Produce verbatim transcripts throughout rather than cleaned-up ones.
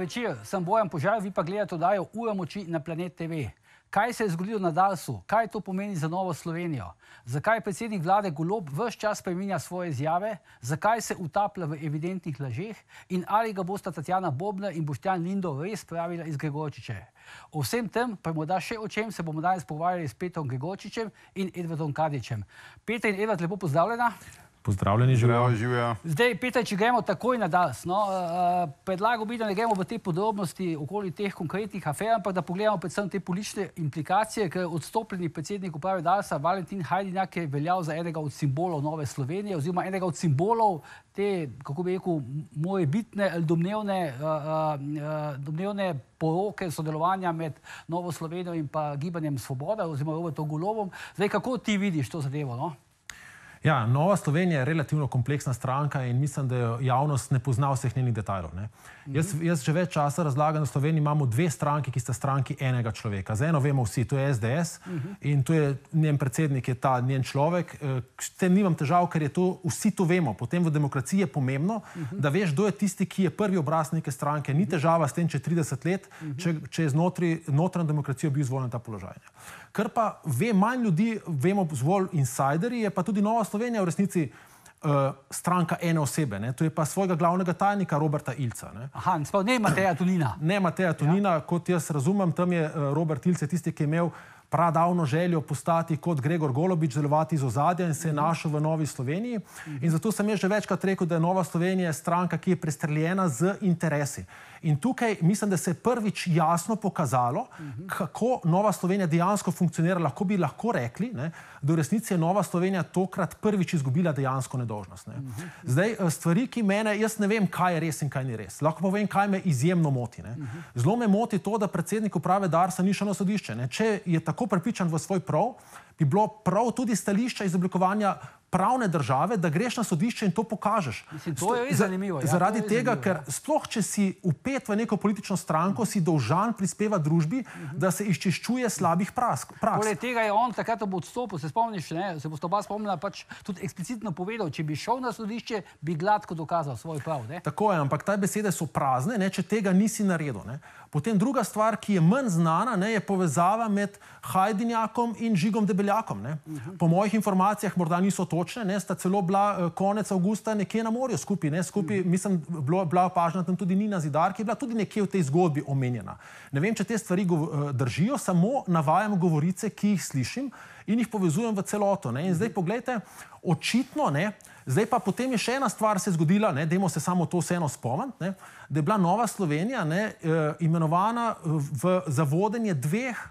večer, sem Bojan Požar, vi pa gledate oddajo Ura moči na Planet T V. Kaj se je zgodilo na Darsu? Kaj to pomeni za Novo Slovenijo? Zakaj predsednik vlade Golob ves čas spreminja svoje izjave? Zakaj se utaplja v evidentnih lažeh? In ali ga bosta Tatjana Bobnar in Boštjan Lindav res spravila iz Gregorčiče? O vsem tem, pa morda še o čem, se bomo danes pogovarjali s Petrom Gregorčičem in Edvardom Kardičem. Peter in Edvard, lepo pozdravljena. Pozdravljeni, živijo. Živijo. Zdaj, Peter, če gremo takoj na Dars, no, uh, predlagal bi, da ne gremo v te podrobnosti okoli teh konkretnih afer, ampak da pogledamo predvsem te politične implikacije, ker odstopljeni predsednik uprave Darsa, Valentin Hajdinjak, je veljal za enega od simbolov Nove Slovenije, oziroma enega od simbolov te, kako bi rekel, morebitne ali domnevne, uh, uh, domnevne poroke sodelovanja med Novo Slovenijo in pa Gibanjem Svoboda, oziroma Robertom Golobom. Zdaj, kako ti vidiš to zadevo, no? Ja, Nova Slovenija je relativno kompleksna stranka in mislim, da jo javnost ne pozna vseh njenih detajlov. Ne? Mm-hmm. jaz, jaz že več časa razlagam, da v Sloveniji imamo dve stranki, ki sta stranki enega človeka. Za eno vemo vsi, to je S D S mm-hmm. in to je njen predsednik, je ta njen človek. S tem nimam težav, ker je to, vsi to vemo. Potem v demokraciji je pomembno, mm-hmm. da veš, kdo je tisti, ki je prvi obraz neke stranke. Ni težava s tem, če trideset let, mm-hmm. če, če je znotri notranjo demokracijo bil izvoljen ta položaj. Kar pa ve manj ljudi, vemo zvolj insiderji, je pa tudi Nova Slovenija v resnici uh, stranka ene osebe. Ne? To je pa svojega glavnega tajnika Roberta Ilca. Ne? Aha, ne Mateja Tonina. Ne Mateja Tonina, ja. Kot jaz razumem, tam je uh, Robert Ilc tisti, ki je imel pradavno željo postati kot Gregor Golobič, delovati iz ozadja in se je našel v Novi Sloveniji. In zato sem jaz že večkrat rekel, da je Nova Slovenija stranka, ki je prestreljena z interesi. In tukaj mislim, da se je prvič jasno pokazalo, kako Nova Slovenija dejansko funkcionira. Lahko bi lahko rekli, ne, da v resnici je Nova Slovenija tokrat prvič izgubila dejansko nedolžnost. Ne. Zdaj, stvari, ki mene, jaz ne vem, kaj je res in kaj ni res. Lahko povem, kaj me izjemno moti. Ne. Zelo me moti to, da predsednik uprave Darsa ni šel na sodišče. Ne. Če je tako prepričan v svoj prav, bi bilo prav tudi stališča izoblikovanja pravne države, da greš na sodišče in to pokažeš. Mislim, to je res zanimivo. Ja, zaradi je tega, zanimivo, ker ja. sploh, če si upet v neko politično stranko, si dolžan prispeva družbi, uh-huh. da se izčiščuje slabih praks. Poleg tega je on takrat ob odstopu, se spomniš, ne, se boste oba spomnila, pač tudi eksplicitno povedal, če bi šel na sodišče, bi gladko dokazal svoj prav. Ne? Tako je, ampak te besede so prazne, ne, če tega nisi naredil. Ne. Potem druga stvar, ki je manj znana, ne, je povezava med Hajdinjakom in Žigom Debeljakom. Ne. Uh-huh. Po mojih informacijah morda niso točne, ne, sta celo bila konec avgusta nekje na morju skupaj. Ne, skupaj uh-huh. mislim, bilo, bila opažena tam tudi Nina Zidar, ki je bila tudi nekje v tej zgodbi omenjena. Ne vem, če te stvari držijo, samo navajam govorice, ki jih slišim in jih povezujem v celoto. Ne. In zdaj poglejte, očitno, ne, zdaj pa potem je še ena stvar se zgodila, ne, dajmo se samo to vseeno spomniti, ne, da je bila Nova Slovenija ne, imenovana v, za vodenje dveh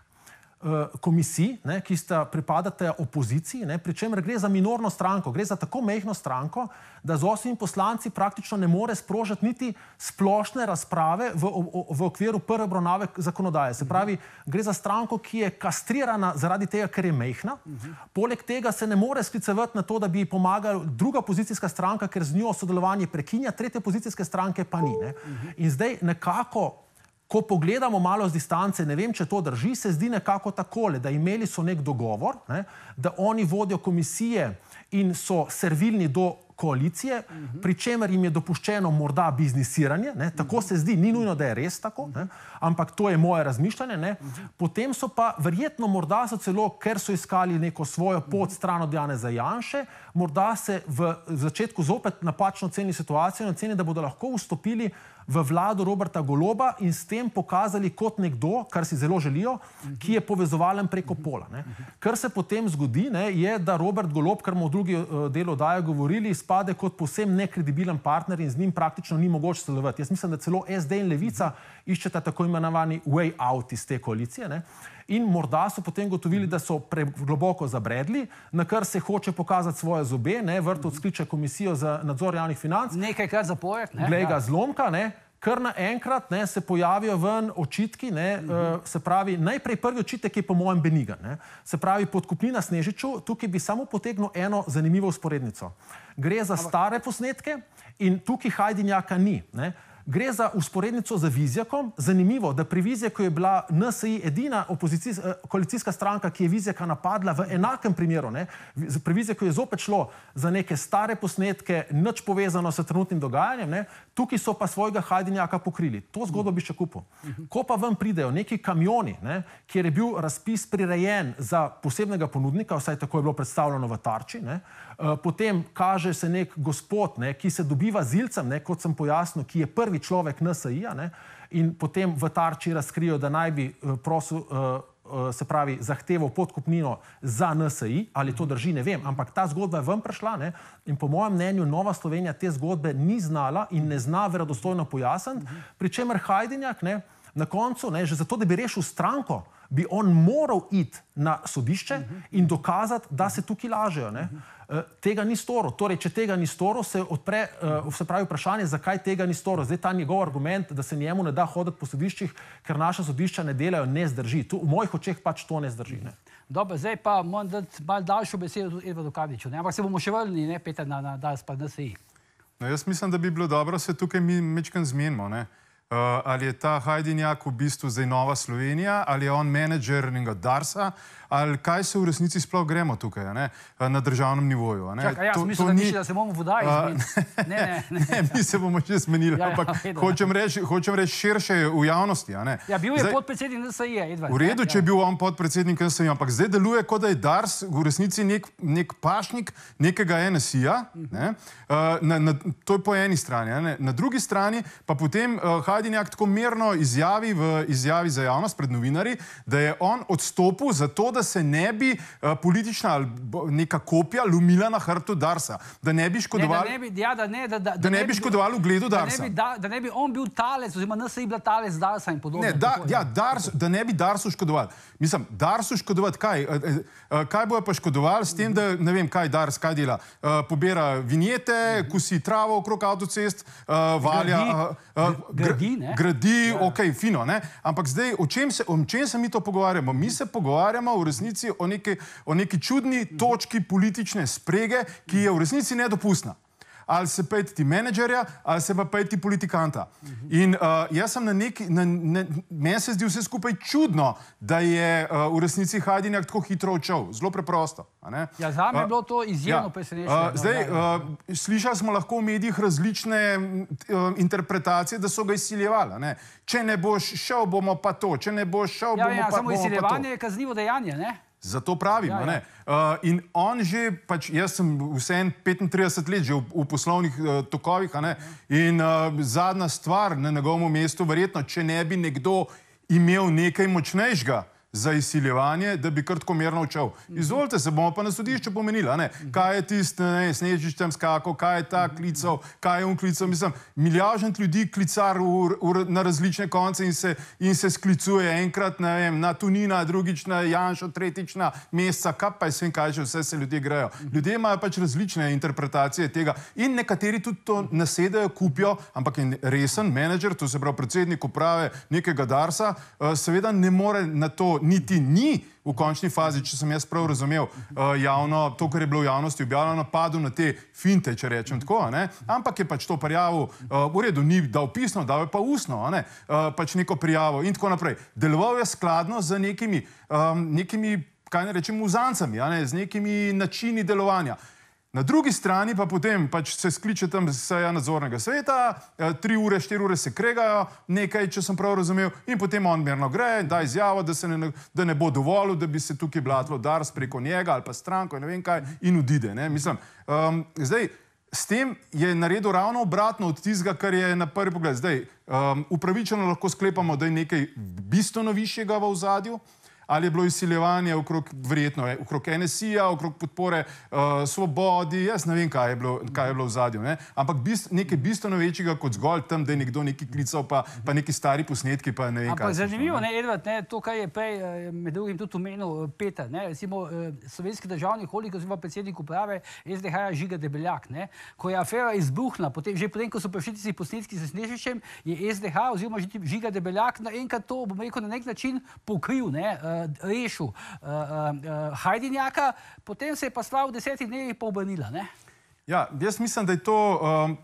komisij, ne, ki sta pripadate opoziciji, ne, pri čemer gre za minorno stranko, gre za tako mehno stranko, da z osmimi poslanci praktično ne more sprožiti niti splošne razprave v, v, v okviru prve obravnave zakonodaje. Se pravi, gre za stranko, ki je kastrirana zaradi tega, ker je mehna. Poleg tega se ne more sklicevati na to, da bi pomagala druga opozicijska stranka, ker z njo sodelovanje prekinja, tretje opozicijske stranke pa ni. Ne. In zdaj nekako, ko pogledamo malo z distance, ne vem, če to drži, se zdi nekako takole, da imeli so nek dogovor, ne, da oni vodijo komisije in so servilni do koalicije, uh-huh. pri čemer jim je dopuščeno morda biznisiranje, ne, tako uh-huh. se zdi, ni nujno, da je res tako, ne, ampak to je moje razmišljanje. Ne. Uh-huh. Potem so pa verjetno morda so celo, ker so iskali neko svojo pot stran od Janeza Janše, morda se v začetku zopet napačno ceni situacijo in oceni, da bodo lahko vstopili v vlado Roberta Goloba in s tem pokazali kot nekdo, kar si zelo želijo, ki je povezovalen preko pola. Ne. Kar se potem zgodi, ne, je, da Robert Golob, kar mu v drugi uh, delu oddaje govorili, spade kot povsem nekredibilen partner in z njim praktično ni mogoče sodelovati. Jaz mislim, da celo S D in Levica iščeta tako imenovani way out iz te koalicije. Ne. In morda so potem gotovili, da so pregloboko zabredli, na kar se hoče pokazati svoje zobe, ne, Vrtovec skliče komisijo za nadzor javnih financ. Nekajkrat zapored, ne? Glej ga zlomka, ne, kar naenkrat ne, se pojavijo ven očitki, ne, uh-huh. uh, se pravi, najprej prvi očitek je po mojem benigan, ne, se pravi podkupnina Snežiču, tukaj bi samo potegnil eno zanimivo vzporednico. Gre za stare posnetke in tukaj Hajdinjaka ni, ne. Gre za usporednico z Vizjakom. Zanimivo, da pri Vizjaku je bila N S I edina koalicijska stranka, ki je Vizjaka napadla v enakem primeru. Ne? Pri Vizjaku je zopet šlo za neke stare posnetke, nič povezano s trenutnim dogajanjem. Ne? Tukaj so pa svojega Hajdinjaka pokrili. To zgodbo bi še kupil. Ko pa vam pridejo neki kamioni, ne, kjer je bil razpis prirejen za posebnega ponudnika, vsaj tako je bilo predstavljeno v Tarči, ne, potem kaže se nek gospod, ne, ki se dobiva z Ilcem, ne, kot sem pojasnil, ki je prvi človek N S I-ja, ne, in potem v Tarči razkrijo, da naj bi prosil, se pravi, zahteval podkupnino za N S I, ali to drži, ne vem, ampak ta zgodba je ven prišla, ne, in po mojem mnenju Nova Slovenija te zgodbe ni znala in ne zna verodostojno pojasniti, pri čemer Hajdinjak, ne, na koncu, ne, že zato, da bi rešil stranko, bi on moral iti na sodišče in dokazati, da se tukaj lažejo. Ne. Tega ni storil. Torej, če tega ni storil, se odpre, se pravi, vprašanje, zakaj tega ni storil. Zdaj ta njegov argument, da se njemu ne da hoditi po sodiščih, ker naša sodišča ne delajo, ne zdrži. Tu, v mojih očeh pač to ne zdrži. Ne. Dobro, zdaj pa moram dati malo daljšo besedo tudi Edvardu Karliču. Ampak se bomo še vrnili, ne, Peter, na, na Dars pa N S I. No, jaz mislim, da bi bilo dobro se tukaj mi mečkam zmenimo, ne. Uh, ali je ta Hajdinjak v bistvu zdaj Nova Slovenija, ali je on menedžer njega Darsa, ali kaj se v resnici sploh gremo tukaj, ne? Na državnem nivoju. Ne? Čakaj, jaz to, mislim, to da ni... misli, da se bomo vodaji zmeniti. Uh, ne, ne, ne. ne, mi se bomo še zmenili, ja, ampak ja, hočem reči, hočem reči širše v javnosti. A ne? Ja, bil je zdaj, podpredsednik N S I-ja, Edvard. v redu, ja. če je bil on podpredsednik N S I-ja, ampak zdaj deluje, kot da je Dars v resnici nek, nek pašnik nekega N S I-ja. Ne? Uh, na, na, to je po eni strani. Ne? Na drugi strani pa potem uh, Hajdinjak tako mirno izjavi v izjavi za javnost pred novinarji, da je on odstopil zato, da se ne bi uh, politična neka kopija lumila na hrbtu Darsa. Da ne bi škodoval, ne, da ne bi, ja, da ne, da, da, da ne bi škodoval ugledu Darsa. Da ne bi, da, da ne bi on bil talec, oziroma N S I bila talec Darsa in podobno. Ne, da, tako, ja, Dars, da ne bi Darsu škodoval. Mislim, Darsu škodovati kaj? Kaj bojo pa škodovali s tem, da ne vem, kaj Dars, kaj dela? Pobira vinjete, kusi travo okrog avtocest, valja... Gradi, ne? Gradi, ok, fino, ne? Ampak zdaj, o čem se, o čem se mi to pogovarjamo? Mi se pogovarjamo v resnici o neki, o neki čudni točki politične sprege, ki je v resnici nedopustna. Ali se pejti ti menedžerja, ali se pa pejti politikanta. In uh, jaz sem na neki, na, ne, meni se zdi vse skupaj čudno, da je uh, v resnici Hajdinjak tako hitro odšel. Zelo preprosto. A ne? Ja, zame je bilo to izjemno ja. presenečenje. Uh, zdaj, uh, slišali smo lahko v medijih različne uh, interpretacije, da so ga izsiljevali. Ne? Če ne boš šel, bomo pa to. Če ne boš šel, ja, bomo, ja, pa, samo bomo pa to. izsiljevanje je kaznivo dejanje, ne? Zato pravim, ja, ja. ne. Uh, in on že, pač jaz sem vseeno petintrideset let že v, v poslovnih uh, tokovih, a ne, in uh, zadnja stvar na njegovem mestu, verjetno, če ne bi nekdo imel nekaj močnejšega za izsiljevanje, da bi kar tako mirno odšel. Izvolite se, bomo pa na sodišče pomenili, a ne. Kaj je tisti, ne, Snežič tam skakal, kaj je ta klical, kaj je on klical, mislim, milijažent ljudi klicar v, v, na različne konce in se, in se sklicuje enkrat, ne vem, na Tunina, drugič na Janšo, tretjič na Mesca, kaj pa je vsem kaj, že vse se ljudje grejo. Ljudje imajo pač različne interpretacije tega in nekateri tudi to nasedajo, kupijo, ampak je resen menedžer, to se pravi predsednik uprave nekega Darsa, seveda ne more na to niti ni v končni fazi, če sem jaz prav razumel, javno, to, kar je bilo v javnosti objavljeno, padel na te finte, če rečem tako, ne? Ampak je pač to prijavil, v redu, ni dal pisno, dal je pa ustno, ne? Pač neko prijavo in tako naprej. Deloval je skladno z nekimi, nekimi, kaj ne rečem, uzancami, ne? Z nekimi načini delovanja. Na drugi strani pa potem pač se skliče tam seja nadzornega sveta, tri ure, štiri ure se kregajo, nekaj, če sem prav razumel, in potem on mirno gre, da izjavo, da, se ne, da ne bo dovolil, da bi se tukaj blatilo Dars preko njega ali pa stranko in ne vem kaj, in odide. Ne? Mislim, um, zdaj, s tem je naredil ravno obratno od tistega, kar je na prvi pogled. Zdaj, um, upravičeno lahko sklepamo, da je nekaj bistveno višjega v ozadju, ali je bilo izsiljevanje okrog, verjetno, okrog N S I-ja, okrog podpore uh, Svobodi, jaz ne vem, kaj je bilo, kaj je bilo v zadju, ne? Ampak bist, nekaj bistveno večjega kot zgolj tam, da je nekdo neki klical, pa, pa neki stari posnetki, pa ne vem, ampak kaj. Ampak zanimivo, ne, Edvard, ne, to, kar je prej med drugim tudi omenil Peter, ne, recimo slovenski državni holding oziroma predsednik uprave S D H-ja Žiga Debeljak, ne, ko je afera izbruhnila, potem, že potem, ko so prišli tisti posnetki s Snežičem, je S D H oziroma Žiga Debeljak naenkrat to, bom rekel, na nek način pokril, ne, rešil uh, uh, uh, Hajdinjaka, potem se je pa stvar v desetih dnevih pa obrnila, ne? Ja, jaz mislim, da je to, um,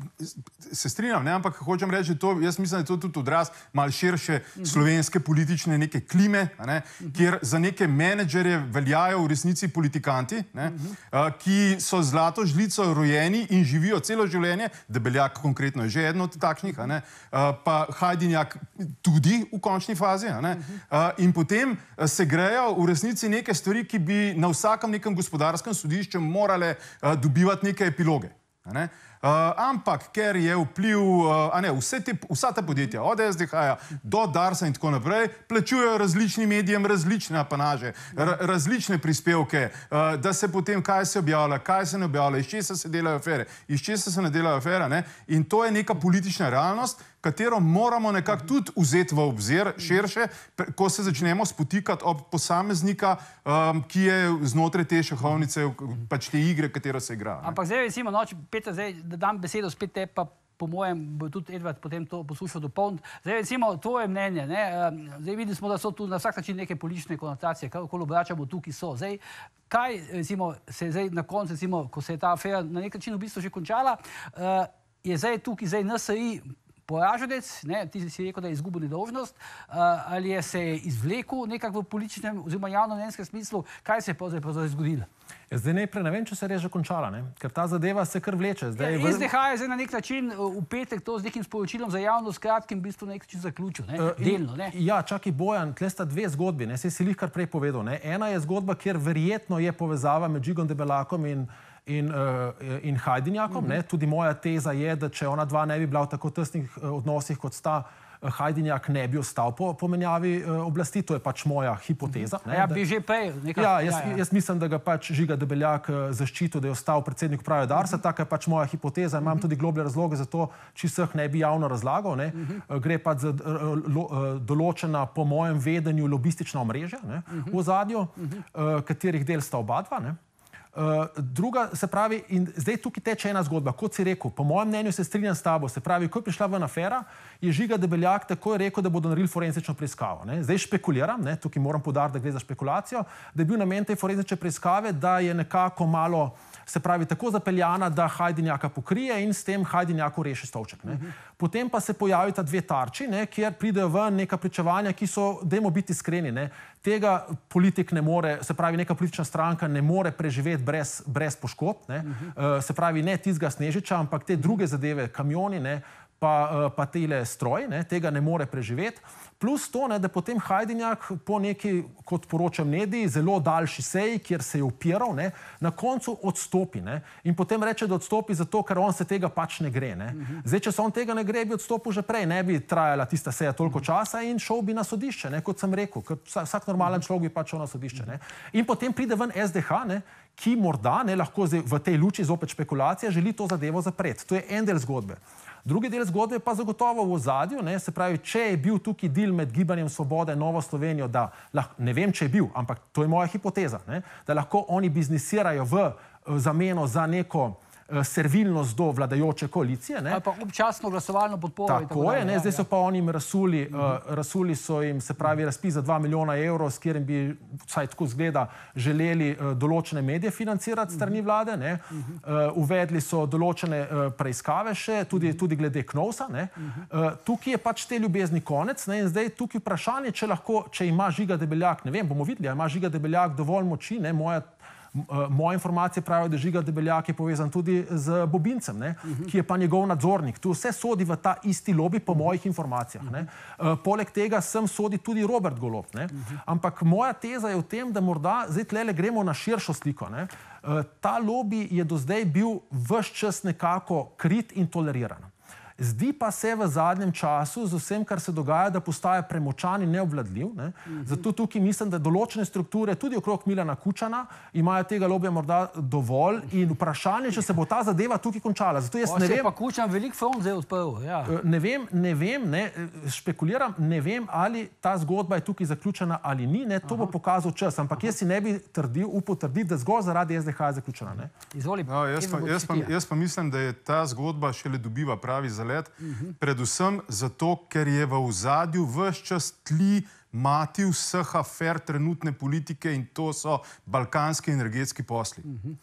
se strinjam, ne, ampak hočem reči, to, jaz mislim, da je to tudi odraz malo širše slovenske politične neke klime, ne, kjer za neke menedžerje veljajo v resnici politikanti, ne, uh, ki so zlato žlico rojeni in živijo celo življenje, Debeljak konkretno je že eden od takšnih, ne, uh, pa Hajdinjak tudi v končni fazi, ne, uh, in potem se grejo v resnici neke stvari, ki bi na vsakem nekem gospodarskem sodišču morale uh, dobivati neke epiloge. Ne? Uh, ampak, ker je vpliv, uh, a ne, vse te, vsa ta podjetja, od S D H-ja do Darsa in tako naprej, plačujejo različnim medijem različne apanaže, ra različne prispevke, uh, da se potem kaj se objavlja, kaj se ne objavlja, iz česa se delajo afere, iz česa se ne delajo afere, ne? In to je neka politična realnost, katero moramo nekako tudi vzeti v obzir širše, ko se začnemo spotikati ob posameznika, um, ki je znotraj te šahovnice, pač te igre, katero se igra. Ne? Ampak zdaj, recimo, no, Peter, zdaj, da dam besedo spet te, pa po mojem bo tudi Edvard potem to poslušal dopolniti. Zdaj, recimo, tvoje mnenje, ne, zdaj videli smo, da so tu na vsak način neke politične konotacije, kako obračamo tu, ki so. Zdaj, kaj, recimo, se je zdaj na koncu, recimo, ko se je ta afera na nek način v bistvu že končala, uh, je zdaj tukaj zdaj N S I poraženec, ne, ti si rekel, da je izgubil nedolžnost, uh, ali je se izvlekel nekako v političnem oziroma javnomnenjskem smislu, kaj se je pravzaprav zgodilo? Zdaj najprej ne vem, če se je res že končala, ne? Ker ta zadeva se kar vleče. Zdaj, ja, S D H je zdaj na nek način v petek to z nekim sporočilom za javnost kratkim v bistvu na nek način zaključil, ne? Uh, delno. Ne? Ja, čakaj Bojan, tle sta dve zgodbi, ne? Saj si lih kar prej povedal. Ne? Ena je zgodba, kjer verjetno je povezava med Žigom Debeljakom in in, uh, in Hajdinjakom. Mm-hmm. Tudi moja teza je, da če ona dva ne bi bila v tako tesnih odnosih, kot sta, Hajdinjak ne bi ostal po, po menjavi uh, oblasti. To je pač moja hipoteza. Mm-hmm. Ja, bi že prej nekako... Ja, jaz, ja, ja. jaz mislim, da ga pač Žiga Debeljak uh, zaščitil, da je ostal predsednik uprave Darsa. Mm-hmm. Taka je pač moja hipoteza. Imam mm-hmm. tudi globlje razloge za to, če vseh ne bi javno razlagal. Ne? Mm-hmm. uh, gre pač za uh, lo, uh, določena, po mojem vedenju, lobistična omrežja, ne? Mm-hmm. v ozadju, mm-hmm. uh, katerih del sta oba dva. Ne? Uh, druga, se pravi, in zdaj tukaj teče ena zgodba, kot si rekel, po mojem mnenju se strinjam s tabo, se pravi, ko je prišla ven afera, je Žiga Debeljak takoj rekel, da bodo naredili forenzično preiskavo. Ne? Zdaj špekuliram, ne? Tukaj moram poudariti, da gre za špekulacijo, da je bil namen te forenzične preiskave, da je nekako malo, se pravi, tako zapeljana, da Hajdinjaka pokrije in s tem Hajdinjaku reši stolček. Ne? Uh-huh. Potem pa se pojavita dve tarči, ne? Kjer pridejo ven neka pričevanja, ki so, dajmo biti iskreni, ne? Tega politik ne more, se pravi, neka politična stranka ne more preživeti brez, brez poškodb, ne? Uh-huh. uh, se pravi, ne tistega Snežiča, ampak te druge zadeve, kamioni, ne? pa, uh, pa tele stroj, ne? Tega ne more preživeti. Plus to, ne, da potem Hajdinjak po neki, kot poroča mediji, zelo daljši seji, kjer se je upiral, ne, na koncu odstopi. Ne, in potem reče, da odstopi zato, ker on se tega pač ne gre. Ne. Zdaj, če se on tega ne gre, bi odstopil že prej, ne bi trajala tista seja toliko časa in šel bi na sodišče, ne, kot sem rekel, ker vsak normalen človek bi pač šel na sodišče. Ne. In potem pride ven S D H, ne, ki morda, ne, lahko v tej luči zopet špekulacija, želi to zadevo zapreti. To je en del zgodbe. Drugi del zgodbe pa zagotovo v ozadju, ne, se pravi, če je bil tukaj deal med Gibanjem Svobode in Novo Slovenijo, da lahko, ne vem, če je bil, ampak to je moja hipoteza, ne, da lahko oni biznisirajo v zameno za neko servilnost do vladajoče koalicije. Ne. Ali pa občasno glasovalno podporo. Tako, tako je, ne, ja, zdaj so ja. pa oni jim razsuli, uh -huh. uh, razsuli so jim, se pravi, razpis za dva milijona evrov, s katerim bi, vsaj tako zgleda, želeli uh, določene medije financirati strani vlade, ne. Uh -huh. uh, uvedli so določene uh, preiskave še, tudi, tudi glede Knovsa, ne. Uh -huh. uh, tukaj je pač te ljubezni konec, ne, in zdaj tukaj vprašanje, če lahko, če ima Žiga Debeljak, ne vem, bomo videli, ima Žiga Debeljak dovolj moči, ne, moja Moje informacije pravijo, da Žiga Debeljak je povezan tudi z Bobincem, ne, uh-huh. ki je pa njegov nadzornik. Tu vse sodi v ta isti lobby, po mojih informacijah. Ne. Uh, poleg tega sem sodi tudi Robert Golob. Ne. Uh-huh. Ampak moja teza je v tem, da morda zdaj tlele gremo na širšo sliko. Ne. Uh, ta lobby je do zdaj bil ves čas nekako krit in toleriran. Zdi pa se v zadnjem času, z vsem, kar se dogaja, da postaja premočan in neobvladljiv. Ne? Mm-hmm. Zato tukaj mislim, da določene strukture, tudi okrog Milana Kučana, imajo tega lobija morda dovolj in vprašanje, če se bo ta zadeva tukaj končala. Zato jaz o, ne vem... pa Kučan velik front zdaj odprl. Ja. Ne vem, ne vem, ne, špekuliram, ne vem, ali ta zgodba je tukaj zaključena ali ni, ne, to Aha. bo pokazal čas, ampak Aha. jaz si ne bi trdil, upal trditi, da zgolj zaradi S D H je zaključena. Ne? Izvoli. No, jaz, pa, jaz, pa, jaz pa mislim, da je ta zgodba šele dobiva pravi zalet. Uhum. Predvsem zato, ker je v ozadju ves čas tli mati vseh afer trenutne politike in to so balkanski energetski posli. Uhum.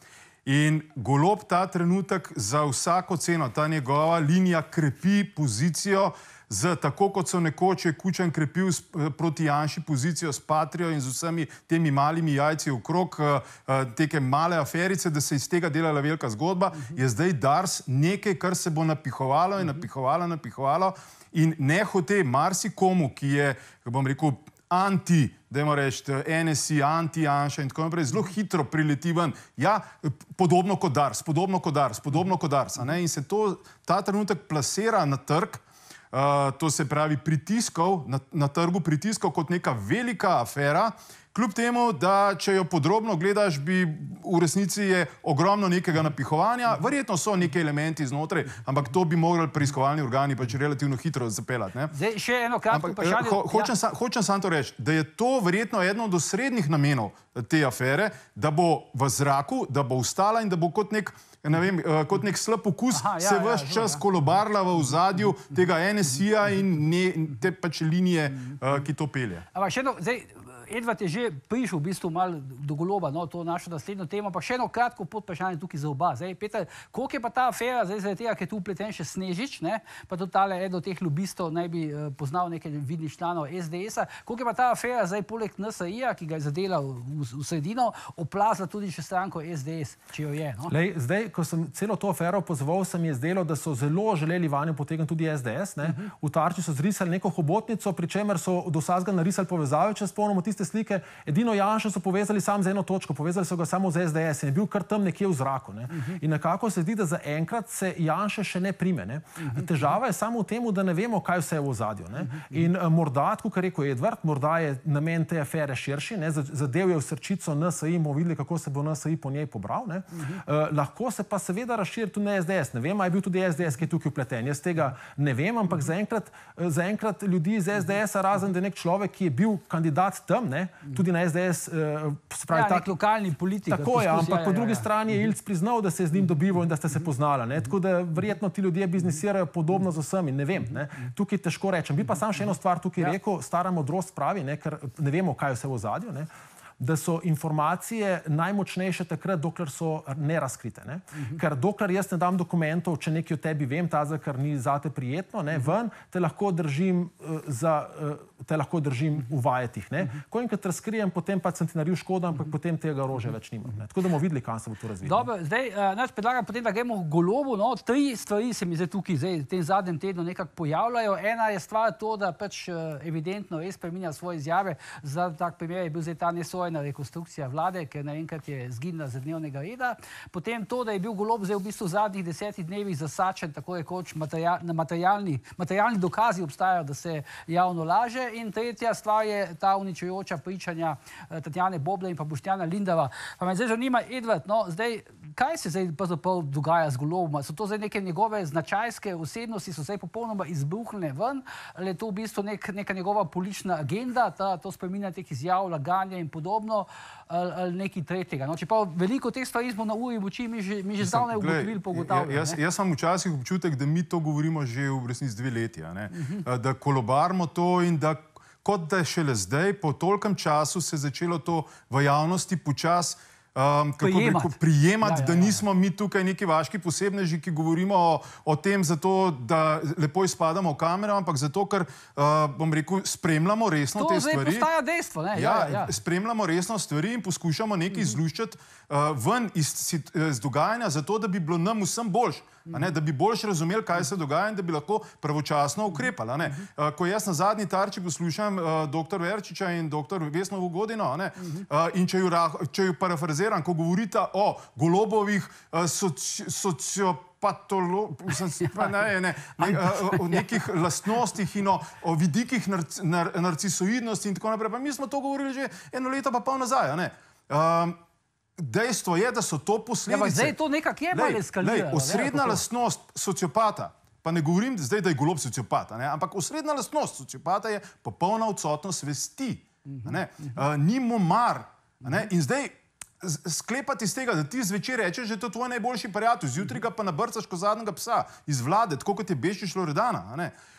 In Golob ta trenutek za vsako ceno, ta njegova linija krepi pozicijo, z, tako kot so nekoč je Kučan krepil s, proti Janši pozicijo s Patrijo in z vsemi temi malimi jajci okrog teke male aferice, da se iz tega delala velika zgodba, je zdaj Dars nekaj, kar se bo napihovalo in napihovalo, napihovalo in nehote marsikomu, ki je, bom rekel, anti, dajmo reči, N S I, anti-Janša in tako naprej, zelo hitro prileti ven. Ja, podobno kot Dars, podobno kot Dars, podobno kot Dars. In se to, ta trenutek plasira na trg, Uh, to se pravi pritiskov, na, na trgu pritiskov kot neka velika afera, kljub temu, da če jo podrobno gledaš, bi v resnici je ogromno nekega napihovanja, verjetno so neki elementi znotraj, ampak to bi morali preiskovalni organi pač relativno hitro zapeljati. Ne? Zdaj, še eno kratko vprašanje. Ho, hočem, ja. hočem samo to reči, da je to verjetno eno od osrednjih namenov te afere, da bo v zraku, da bo ustala in da bo kot nek ne vem, kot nek slab okus Aha, ja, se ves ja, čas ja. kolobarla v ozadju tega N S I-ja in ne, te pač linije, uh, ki to pelje. Ampak še eno, zdaj, Edvard je že prišel v bistvu malo do Goloba, no, to našo naslednjo temo, pa še eno kratko podvprašanje tukaj za oba. Zdaj, Peter, koliko je pa ta afera, zdaj zaradi tega, ker je tu upleten še Snežič, ne, pa tudi tale eden od teh lobistov naj bi uh, poznal nekaj vidnih članov S D S-a, koliko je pa ta afera zdaj poleg N S I-ja, ki ga je zadelal v, v sredino, oplazla tudi še stranko S D S, če jo je. No? Lej, zdaj, ko sem celo to afero pozval, se mi je zdelo, da so zelo želeli vanjo potegniti tudi S D S. Ne? Uh-huh. V Tarči so zrisali neko hobotnico, pri čemer so do vsakega narisali povezave, če spomnimo tiste slike. Edino Janša so povezali samo z eno točko, povezali so ga samo z S D S in je bil kar tam nekje v zraku. Ne? Uh-huh. In nekako se zdi, da zaenkrat se Janša še ne prime. Ne? Uh-huh. Težava je samo v tem, da ne vemo, kaj vse je v ozadju. Ne? Uh-huh. In uh, morda, tako kot je rekel Edvard, morda je namen te afere širši, ne? Zadev je v srčico N S I, bomo videli, kako se bo N S I po njej pobral. Ne? Uh-huh. Uh, lahko se pa seveda razširi tudi na S D S. Ne vem, ali je bil tudi S D S, ki je tukaj vpleten. Jaz tega ne vem, ampak zaenkrat, zaenkrat ljudi iz S D S-a, razen da je nek človek, ki je bil kandidat tam, ne, tudi na S D S, uh, spravi, ja, tak, nek lokalni politik. Tako je, ampak ja, ja, po drugi ja. strani je Ilc priznal, da se je z njim dobival in da ste se poznala. Ne. Tako da verjetno ti ljudje biznisirajo podobno z vsemi. Ne vem, ne. Tukaj težko rečem. Bi pa sam še eno stvar tukaj ja. rekel, stara modrost pravi, ne, ker ne vemo, kaj je vse v ozadju, ne. Da so informacije najmočnejše takrat, dokler so nerazkrite. Ne? Uh-huh. Ker dokler jaz ne dam dokumentov, če nekaj o tebi vem, taza, kar ni zate prijetno, ne, uh-huh. ven, te lahko držim, uh, za, uh, te lahko držim uh-huh. v vajetih. Uh-huh. Ko enkrat razkrijem, potem pa sem ti naredil škodo, ampak uh-huh. potem tega orožja več nimam. Ne? Tako da bomo videli, kam se bo to razvilo. Dobro, zdaj uh, nač predlagam potem, da gremo v Golobu. No? Tri stvari se mi zdaj tukaj, zdaj, v tem zadnjem tednu nekako pojavljajo. Ena je stvar to, da pač uh, evidentno res spreminja svoje izjave. Za tak primer je bil zdaj ta nesojna rekonstrukcija vlade, ker naenkrat je zginila z dnevnega reda. Potem to, da je bil Golob zdaj v bistvu v zadnjih desetih dnevih zasačen, tako rekoč material, materialni, materialni dokazi obstajajo, da se javno laže. In tretja stvar je ta uničujoča pričanja Tatjane Bobnar in pa Boštjana Lindava. Pa me zdaj zanima, Edvard, no, zdaj, kaj se zdaj pravzaprav dogaja z Golobom? So to zdaj neke njegove značajske osebnosti, so zdaj popolnoma izbruhnile ven, ali je to v bistvu nek, neka njegova politična agenda, ta, to spreminjanje teh izjav, laganje in podobno, ali, ali nekaj tretjega. No, čeprav veliko teh stvari smo na uri v oči, mi že, mi že zdavne ugotovili po ugotavljanju. Jaz, jaz imam včasih občutek, da mi to govorimo že v resnici dve leti, ne? Uh-huh. Da kolobarimo to in da kot da je šele zdaj, po tolkem času se je začelo to v javnosti počas Um, kako prijemati, rekel, prijemati ja, ja, ja. da nismo mi tukaj neki vaški posebneži, ki govorimo o, o tem zato, da lepo izpadamo v kamero, ampak zato, ker, uh, bom rekel, spremljamo resno to te stvari. To zdaj postaja dejstvo, ne? Ja, ja, ja. Spremljamo resno stvari in poskušamo nekaj mm-hmm. izluščati uh, ven iz, iz dogajanja, zato, da bi bilo nam vsem boljš. Ne, da bi bolj razumeli, kaj se dogaja in da bi lahko pravočasno ukrepali. Ne. Ko jaz na zadnji Tarči poslušam uh, doktor Verčiča in doktor Vesno Vogodino, ne, uh, in če ju, če ju parafraziram, ko govorita o Golobovih uh, soci, sociopatolo, ne, ne, ne, uh, o nekih lastnostih in o, o vidikih nar, nar, narcisoidnosti in tako naprej, pa mi smo to govorili že eno leto pa pol nazaj. Ne. Uh, Dejstvo je, da so to posledice. Ja, zdaj je to nekak je malo eskaliralo. Osrednja lastnost sociopata, pa ne govorim zdaj, da je Golob sociopata, ne, ampak osrednja lastnost sociopata je popolna odsotnost vesti. Ne, uh, ni mu mar. Ne, in zdaj sklepati iz tega, da ti zvečer rečeš, že to tvoj najboljši prijatelj, zjutraj ga pa nabrcaš kot zadnjega psa iz vlade, tako kot je Bešič Loredana. Ne.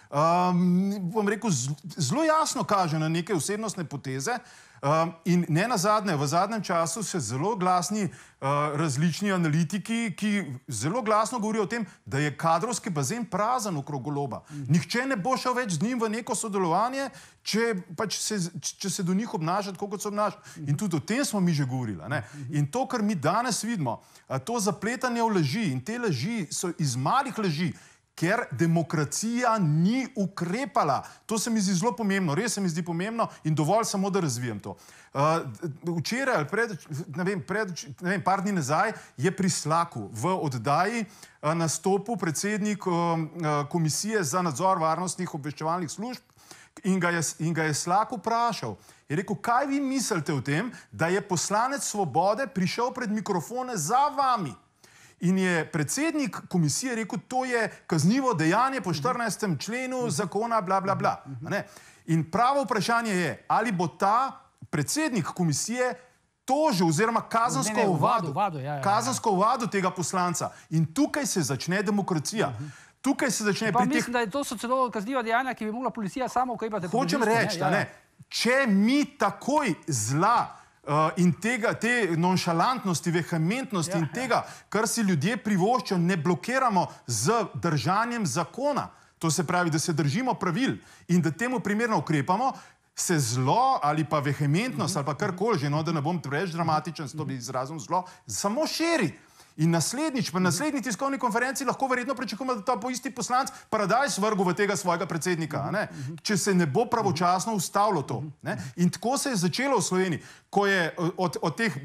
um, bom rekel, zelo jasno kaže na neke osebnostne poteze. Um, in ne nazadnje, v zadnjem času se zelo glasni uh, različni analitiki, ki zelo glasno govorijo o tem, da je kadrovski bazen prazen okrog Goloba. Nihče ne bo šel več z njim v neko sodelovanje, če, pač se, če se do njih obnaša tako, kot se obnaša. In tudi o tem smo mi že govorili. Ne? In to, kar mi danes vidimo, to zapletanje v laži, in te laži so iz malih laži, ker demokracija ni ukrepala. To se mi zdi zelo pomembno, res se mi zdi pomembno in dovolj samo, da razvijem to. Uh, včeraj, ali pred, ne vem, pred, ne vem, par dni nazaj je pri Slaku v oddaji uh, nastopil predsednik uh, Komisije za nadzor varnostnih obveščevalnih služb in ga je, in ga je Slak vprašal. Je rekel, kaj vi mislite o tem, da je poslanec Svobode prišel pred mikrofone za vami? In je predsednik komisije rekel, to je kaznivo dejanje po štirinajstem členu zakona, bla, bla, bla. In pravo vprašanje je, ali bo ta predsednik komisije tožil oziroma kazensko ovadil, kazensko ovadil tega poslanca. In tukaj se začne demokracija. Tukaj se začne pa pri teh... mislim, da je to so celo kazniva dejanja, ki bi mogla policija samo ukrepati. Hočem reči, da ne, če mi takoj zla Uh, in tega, te nonšalantnosti, vehementnosti ja, in tega, kar si ljudje privoščijo, ne blokiramo z držanjem zakona. To se pravi, da se držimo pravil in da temu primerno ukrepamo, se zlo ali pa vehementnost ali pa karkoli že, no, da ne bom preveč dramatičen s to izrazom zlo, samo širi. In naslednjič, pa naslednji tiskovni konferenci lahko verjetno pričakujemo, da ta po isti poslanc paradajz vrgu v tega svojega predsednika, ne? Če se ne bo pravočasno ustavilo to. Ne? In tako se je začelo v Sloveniji, ko je od, od teh,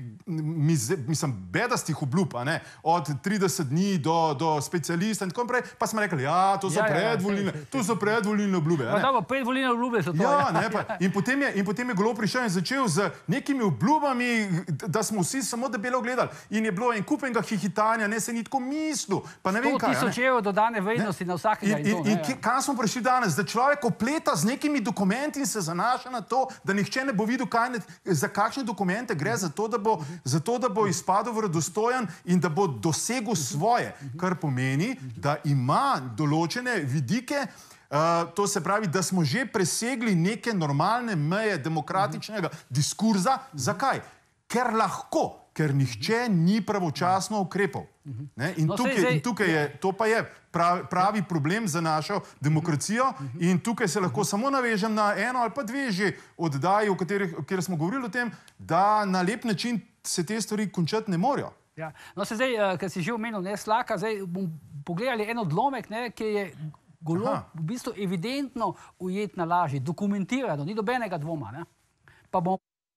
mislim, bedastih obljub, a ne? Od trideset dni do, do specialista in tako naprej, pa smo rekli, ja, to so ja, predvolilne, ja, to so predvolilne obljube. Pa dobro, predvolilne obljube so to. Ja, ne, pa, in potem je, in potem je Golob prišel in začel z nekimi obljubami, da smo vsi samo debelo gledali. In je bilo en kupenga hitanja, ne se ni tako mislil, pa ne vem kaj. sto tisoč evrov dodane vrednosti na vsakega in to. In, in, in kam smo prišli danes? Da človek opleta z nekimi dokumenti in se zanaša na to, da nihče ne bo videl, kaj ne, za kakšne dokumente gre, za to, da bo, za to, da bo izpadel verodostojen in da bo dosegel svoje, kar pomeni, da ima določene vidike, uh, to se pravi, da smo že presegli neke normalne meje demokratičnega diskurza. Zakaj? Ker lahko. Ker nihče ni pravočasno ukrepal. Ne? In, No, tukaj, sej, zdaj- in tukaj je, to pa je pravi, pravi problem za našo demokracijo in tukaj se lahko samo navežem na eno ali pa dve že oddaji, o katerih, kjer smo govorili o tem, da na lep način se te stvari končati ne morejo. Ja. No, se zdaj, uh, ker si že omenil, ne, Slaka, zdaj bom pogledali en odlomek, ne, ki je Golob Aha. v bistvu evidentno ujet na laži, dokumentirano, ni dobenega dvoma. Ne. Pa bom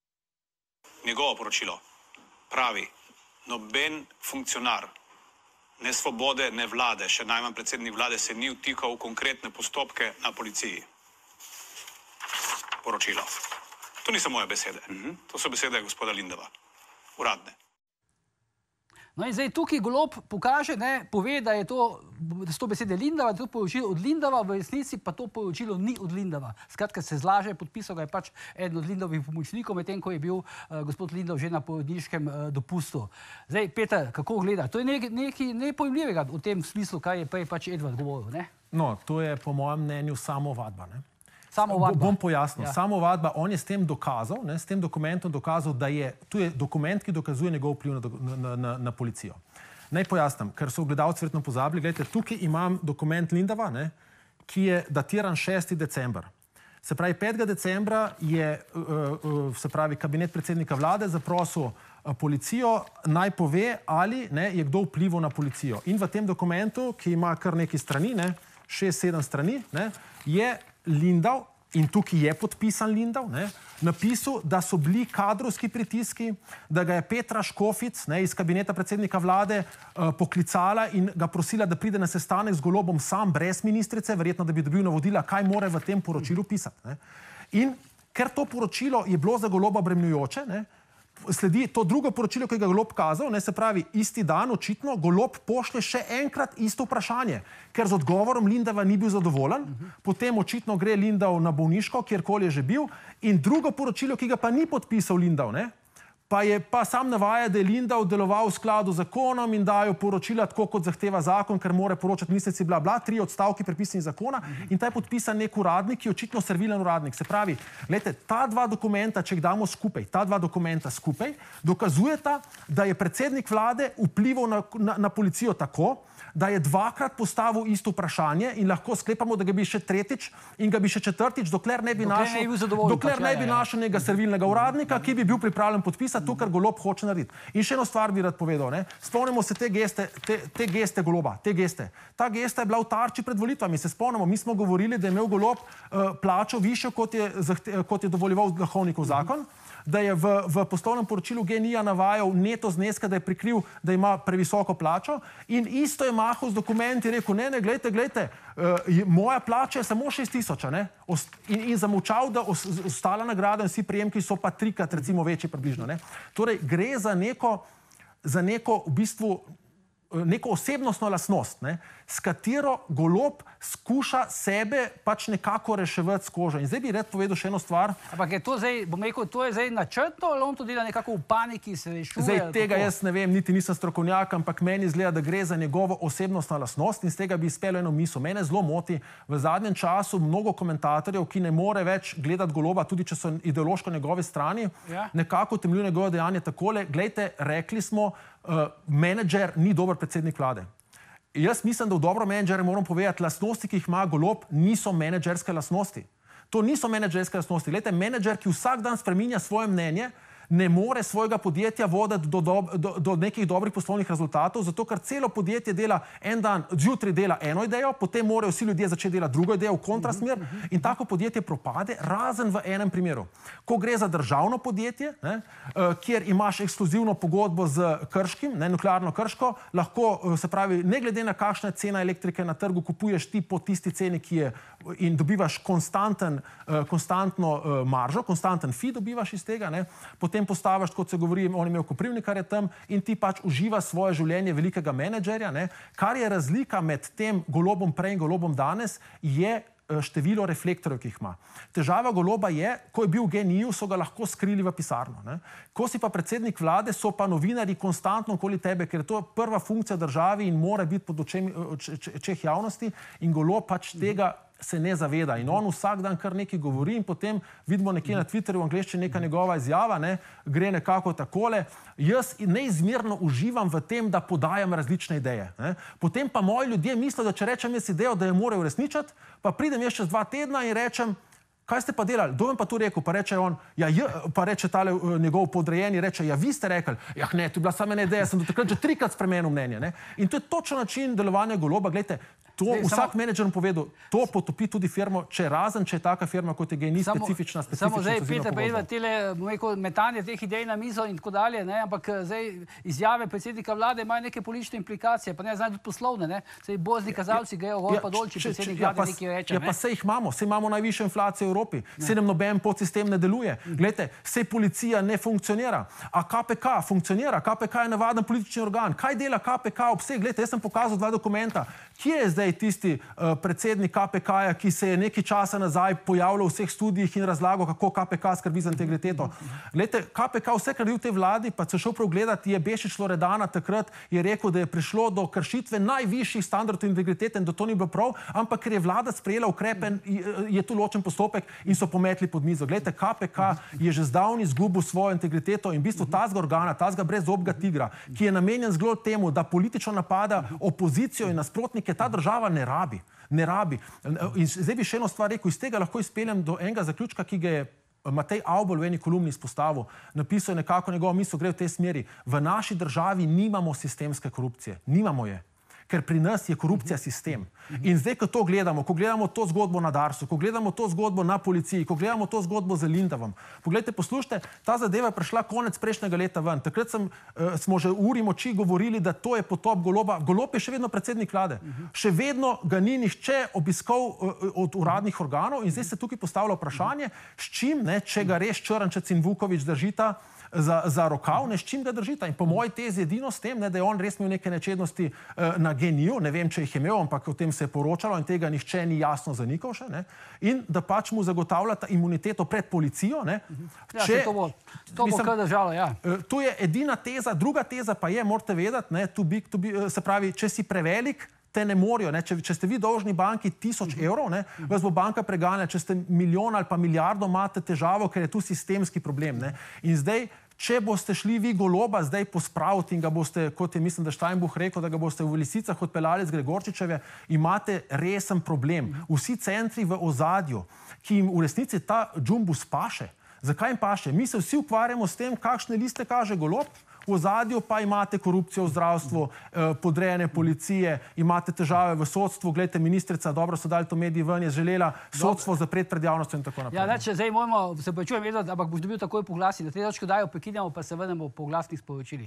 Njegovo poročilo pravi, noben funkcionar, ne Svobode, ne vlade, še najmanj predsednik vlade, se ni vtikal v konkretne postopke na policiji. Poročilo. To niso moje besede. To so besede gospoda Lindava. Uradne. No in zdaj tukaj Golob pokaže, ne, pove, da je to, da so to besede Lindava, da je to poročilo od Lindava, v resnici pa to poročilo ni od Lindava. Skratka, se zlaže, podpisal ga je pač eden od Lindovih pomočnikov, medtem ko je bil uh, gospod Lindav že na porodniškem uh, dopustu. Zdaj, Peter, kako gleda? To je nekaj, nekaj nepojmljivega v tem smislu, kaj je prej pač Edvard govoril, ne? No, to je po mojem mnenju samovadba, ne? Samo ovadba. Bom pojasnil. Ja. Samo ovadba, on je s tem dokazal, ne, s tem dokumentom dokazal, da je, tu je dokument, ki dokazuje njegov vpliv na, na, na, na policijo. Naj pojasnim, ker so gledalci verjetno pozabili, gledajte, tukaj imam dokument Lindava, ne, ki je datiran šesti december. Se pravi, petega decembra je, uh, uh, se pravi, kabinet predsednika vlade zaprosil uh, policijo, naj pove, ali ne, je kdo vplival na policijo. In v tem dokumentu, ki ima kar nekaj strani, ne, šest, sedem strani, ne, je Lindav, in tukaj je podpisan Lindav, ne, napisal, da so bili kadrovski pritiski, da ga je Petra Škofic, ne, iz kabineta predsednika vlade uh, poklicala in ga prosila, da pride na sestanek z Golobom sam, brez ministrice, verjetno, da bi dobil navodila, kaj mora v tem poročilu pisati. Ne. In ker to poročilo je bilo za Goloba obremenjujoče, ne, sledi to drugo poročilo, ki ga je Golob kazal, ne, se pravi, isti dan očitno Golob pošlje še enkrat isto vprašanje, ker z odgovorom Lindava ni bil zadovoljen, uh-huh. Potem očitno gre Lindav na bolniško, kjerkoli je že bil, in drugo poročilo, ki ga pa ni podpisal Lindav, ne, pa je pa sam navaja, da je Lindav deloval v skladu z zakonom in dajo poročila tako, kot zahteva zakon, ker mora poročati meseci, bla, bla, tri odstavki prepisani zakona in ta je podpisan nek uradnik, ki je očitno servilen uradnik. Se pravi, gledajte, ta dva dokumenta, če jih damo skupaj, ta dva dokumenta skupaj, dokazujeta, da je predsednik vlade vplival na, na, na policijo tako, da je dvakrat postavil isto vprašanje in lahko sklepamo, da ga bi še tretjič in ga bi še četrtič, dokler ne bi našel, dokler ne bi našel nekega servilnega uradnika, ki bi bil pripravljen podpisati to, kar Golob hoče narediti. In še eno stvar bi rad povedal, ne? Spomnimo se te geste, te, te geste Goloba, te geste. Ta gesta je bila v tarči pred volitvami, se spomnimo, mi smo govorili, da je imel Golob uh, plačo višjo, kot je, kot je dovoljeval Lahovnikov zakon, da je v, v poslovnem poročilu G N I-ja navajal neto zneska, da je prikril, da ima previsoko plačo in isto je mahal z dokumenti in rekel, ne, ne, glejte, glejte, uh, moja plača je samo šest tisoč, ne, in, in zamolčal, da os, ostala nagrada in vsi prejemki so pa trikrat recimo večji približno, ne. Torej, gre za neko, za neko v bistvu neko osebnostno lastnost, ne, s katero Golob skuša sebe pač nekako reševati s kožo. In zdaj bi rad povedal še eno stvar. Ampak je to zdaj, bom rekel, to je zdaj načrtno, ali on to dela nekako v paniki, se rešuje? Zdaj tega jaz ne vem, niti nisem strokovnjak, ampak meni izgleda, da gre za njegovo osebnostno lastnost in z tega bi izpeljal eno misel. Mene zelo moti v zadnjem času mnogo komentatorjev, ki ne more več gledati Goloba, tudi če so ideološko njegovi strani, ja. Nekako temeljujo njegovo dejanje takole, glejte, rekli smo, uh, menedžer ni dober predsednik vlade. Jaz mislim, da v dobro menedžere moram povedati, lastnosti, ki jih ima Golob, niso menedžerske lastnosti. To niso menedžerske lastnosti. Glejte, menedžer, ki vsak dan spreminja svoje mnenje, ne more svojega podjetja voditi do, do, do, do nekih dobrih poslovnih rezultatov, zato ker celo podjetje dela en dan, zjutraj dela eno idejo, potem morajo vsi ljudje začeti delati drugo idejo v kontrasmer in tako podjetje propade, razen v enem primeru. Ko gre za državno podjetje, ne, kjer imaš ekskluzivno pogodbo z Krškim, ne, nuklearno Krško, lahko, se pravi, ne glede na kakšna je cena elektrike na trgu, kupuješ ti po tisti ceni, ki je in dobivaš konstanten, konstantno maržo, konstanten fi dobivaš iz tega, ne, potem postaviš, kot se govori, on je imel Koprivnikar je tam in ti pač uživa svoje življenje velikega menedžerja, ne. Kar je razlika med tem Golobom prej in Golobom danes, je število reflektorjev, ki jih ima. Težava Goloba je, ko je bil v G N I-ju, so ga lahko skrili v pisarno. Ne. Ko si pa predsednik vlade, so pa novinarji konstantno okoli tebe, ker je to prva funkcija državi in mora biti pod očem, očeh javnosti in Golob pač tega se ne zaveda. In on vsak dan kar nekaj govori in potem vidimo nekje na Twitterju v angleščini neka njegova izjava, ne, gre nekako takole. Jaz neizmerno uživam v tem, da podajam različne ideje. Ne. Potem pa moji ljudje mislijo, da če rečem jaz idejo, da jo morajo uresničiti, pa pridem jaz čez dva tedna in rečem, kaj ste pa delali? Kdo vam pa to rekel? Pa reče on, ja, j, pa reče tale uh, njegov podrejeni, reče, ja, vi ste rekli, ja, ne, to je bila samo ena ideja, sem do takrat že trikrat spremenil mnenje. Ne. In to je točno način delovanja Goloba. Glejte, to Zdaj, vsak samo, menedžer povedal, to potopi tudi firmo, če razen, če je taka firma, kot je G N I, samo, specifična, specifična. Samo zdaj, Peter, pa je tele, rekel, metanje teh idej na mizo in tako dalje, ne, ampak zdaj izjave predsednika vlade imajo neke politične implikacije, pa ne znajo tudi poslovne, ne. Zdaj bozni kazalci grejo gor pa dol, če predsednik vlade ja, nekaj reče. Ja, pa sej jih imamo, sej imamo najvišjo inflacijo v Evropi, sej nam noben podsistem ne deluje. Glejte, sej policija ne funkcionira, a K P K funkcionira, K P K je navaden politični organ. Kaj dela K P K obseg? Glejte, jaz sem pokazal dva dokumenta. Kje je zdaj tisti uh, predsednik K P K-ja, ki se je nekaj časa nazaj pojavljal v vseh studijih in razlagal, kako K P K skrbi za integriteto? Glejte, K P K vse, kar je v tej vladi, pa se šel pregledati, je Bešič Loredana takrat je rekel, da je prišlo do kršitve najvišjih standardov integritete in da to ni bilo prav, ampak ker je vlada sprejela ukrepe, je tu ločen postopek in so pometli pod mizo. Glejte, K P K je že zdavnaj izgubil svojo integriteto in v bistvu tazga organa, tazga brezzobega tigra, ki je namenjen zgolj temu, da politično napada opozicijo in nasprotnike, ta država ne rabi. Ne rabi. In zdaj bi še eno stvar rekel, iz tega lahko izpeljem do enega zaključka, ki ga je Matej Avbelj v eni kolumni izpostavil. Napisal je nekako njegovo misel, gre v tej smeri. V naši državi nimamo sistemske korupcije. Nimamo je. Ker pri nas je korupcija sistem. In zdaj, ko to gledamo, ko gledamo to zgodbo na Darsu, ko gledamo to zgodbo na policiji, ko gledamo to zgodbo z Lindavom, poglejte, poslušajte, ta zadeva je prišla konec prejšnjega leta ven. Takrat sem, uh, smo že uri moči govorili, da to je potop Goloba. Golob je še vedno predsednik vlade. Še vedno ga ni nihče obiskal uh, od uradnih organov in zdaj se tukaj postavlja vprašanje, s čim, ne, če ga res Črnčec in Vuković držita, za, za rokav, ne, s čim ga držita. In po moji tezi edino s tem, ne, da je on res imel neke nečednosti uh, na geniju, ne vem, če jih je imel, ampak o tem se je poročalo in tega nihče ni jasno zanikal še, ne, in da pač mu zagotavljata imuniteto pred policijo. Ne, ja, če, to bo, to bo kar držalo, ja. Uh, to je edina teza, druga teza pa je, morate vedeti, ne, to be, to be, uh, se pravi, če si prevelik, te ne morijo. Ne? Če, če ste vi dolžni banki tisoč evrov, ne? Vas bo banka preganjala, če ste milijon ali pa milijardo, imate težavo, ker je tu sistemski problem. Ne? In zdaj, če boste šli vi Goloba zdaj pospraviti in ga boste, kot je mislim, da Steinbuch rekel, da ga boste v Lisicah odpeljali z Gregorčičeve, imate resen problem. Vsi centri v ozadju, ki jim v resnici ta džumbus paše. Zakaj jim paše? Mi se vsi ukvarjamo s tem, kakšne liste kaže Golob, v ozadju pa imate korupcijo v zdravstvu, podrejene policije, imate težave v sodstvu. Glejte, ministrica, dobro so dali to mediji ven, je želela sodstvo zapreti pred javnostjo in tako naprej. Ja, ne, če zdaj moramo, se počujem vedeti, ampak boš dobil takoj poglasi, da te točke dajo, prekinjamo, pa se vrnemo po glasnih sporočilih.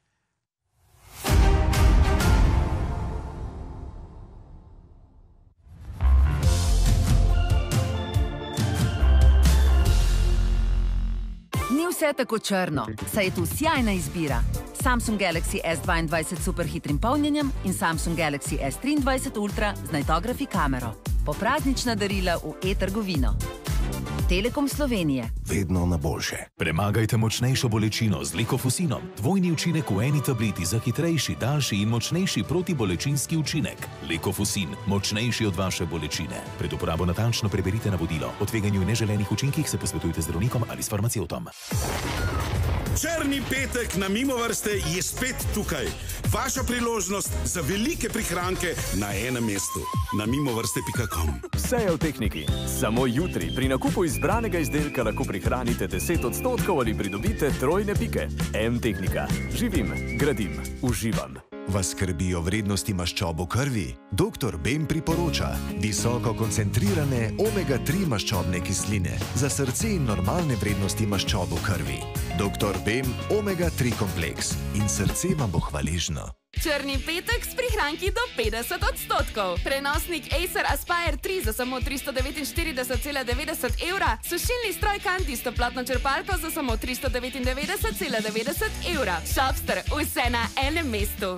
Ni vse tako črno, saj je tu sjajna izbira. Samsung Galaxy S dvaindvajset s superhitrim polnjenjem in Samsung Galaxy S triindvajset Ultra z Nightography kamero. Popraznična darila v e-trgovino. Telekom Slovenije. Vedno na boljše. Premagajte močnejšo bolečino z Likofusinom. Dvojni učinek v eni tableti za hitrejši, daljši in močnejši protibolečinski učinek. Likofusin, močnejši od vaše bolečine. Pred uporabo natančno preberite navodilo. O tveganju in neželenih učinkih se posvetujte z zdravnikom ali s farmacevtom. Črni petek na Mimovrste je spet tukaj. Vaša priložnost za velike prihranke na enem mestu. Na mimovrste pika com. Vse je v tehniki. Samo jutri pri nakupu izbranega izdelka lahko prihranite deset odstotkov ali pridobite trojne pike. M-tehnika. Živim, gradim, uživam. Vas skrbijo vrednosti maščob v krvi? Doktor Bem priporoča visoko koncentrirane omega tri maščobne kisline za srce in normalne vrednosti maščob v krvi. Doktor Bem omega tri kompleks in srce vam bo hvaležno. Črni petek s prihranki do petdeset odstotkov. Prenosnik Acer Aspire tri za samo tristo devetinštirideset cela devetdeset evra, sušilni stroj Kanti s toplotno črpalko za samo tristo devetindevetdeset cela devetdeset evra. Shopster, vse na enem mestu.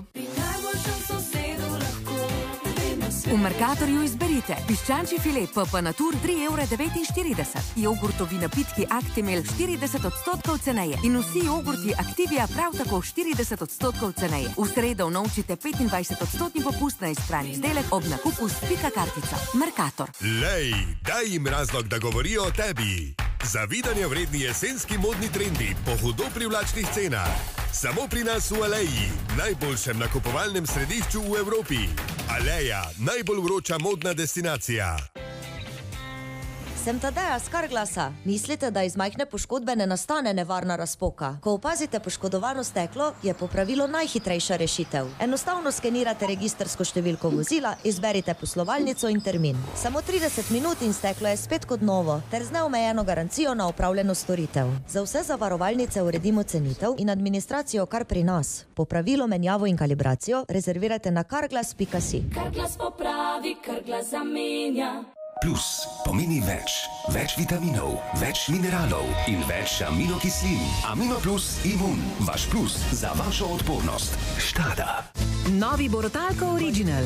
V Mercatorju izberite piščančji filet P P Natur tri evre devetinštirideset, jogurtovi napitki Actimel štirideset odstotkov ceneje in vsi jogurti Activia prav tako štirideset odstotkov ceneje. V sredo vnovčite petindvajset odstotni popust na izbrani izdelek ob nakupu s pika kartico. Mercator. Lej, daj jim razlog, da govorijo o tebi. Zavidanja vredni jesenski modni trendi po hudo privlačnih cenah. Samo pri nas v Aleji, najboljšem nakupovalnem središču v Evropi. Aleja, najbolj vroča modna destinacija. Sem Tadeja z Carglasa. Mislite, da iz majhne poškodbe ne nastane nevarna razpoka? Ko opazite poškodovano steklo, je popravilo najhitrejša rešitev. Enostavno skenirate registrsko številko vozila, izberite poslovalnico in termin. Samo trideset minut in steklo je spet kot novo, ter z neomejeno garancijo na opravljeno storitev. Za vse zavarovalnice uredimo cenitev in administracijo kar pri nas. Popravilo, menjavo in kalibracijo rezervirajte na carglass pika si. Carglass popravi, Carglass zamenja. Plus pomeni več, več vitaminov, več mineralov in več aminokislin. Amino Plus Imun, vaš plus za vašo odpornost. Štada. Novi Borotalko Original.